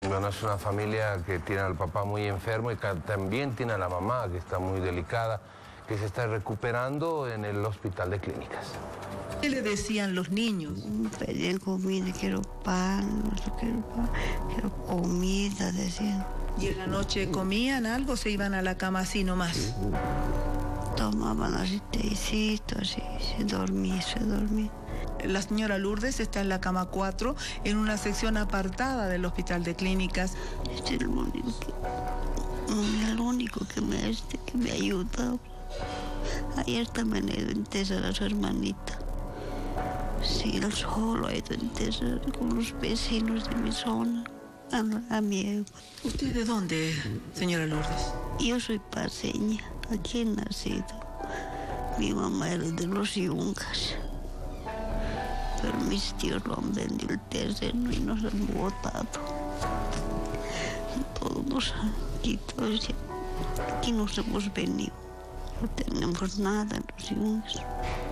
Bueno, es una familia que tiene al papá muy enfermo y que también tiene a la mamá que está muy delicada, que se está recuperando en el hospital de clínicas. ¿Qué le decían los niños? Pedían comida, quiero pan, quiero comida, decían. ¿Y en la noche comían algo o se iban a la cama así nomás? Tomaban así tecito, así, se dormía. La señora Lourdes está en la cama 4, en una sección apartada del hospital de clínicas. Este es el único que me ha ayudado. Ayer también he ido a enterrar a su hermanita. Sí, él solo ha ido a enterrar con los vecinos de mi zona, a mi. ¿Usted de dónde, señora Lourdes? Yo soy paseña, aquí he nacido. Mi mamá era de los Yungas. Pero mis tíos lo han vendido el terreno y nos han botado. Todos nos han quitado. Aquí nos hemos venido. No tenemos nada en los Yungas.